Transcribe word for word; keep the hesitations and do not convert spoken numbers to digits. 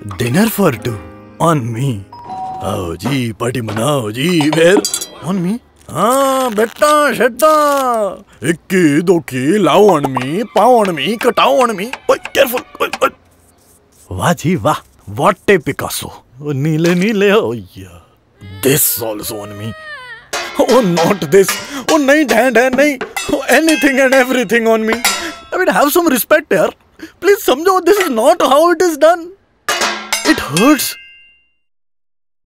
Dinner for two. On me. आओ जी party मनाओ जी. Where? On me? हाँ बेटा शेटा. इक्की दोकी लाओ on me, पाओ on me, Katao on me. ओए careful. ओए ओए. वाह जी वाह. What a Picasso. Oh नीले नीले. Oh yeah. This also on me. Oh not this. Oh नहीं डैन डैन नहीं. Oh anything and everything on me. I mean have some respect यार. Please समझो this is not how it is done. It hurts.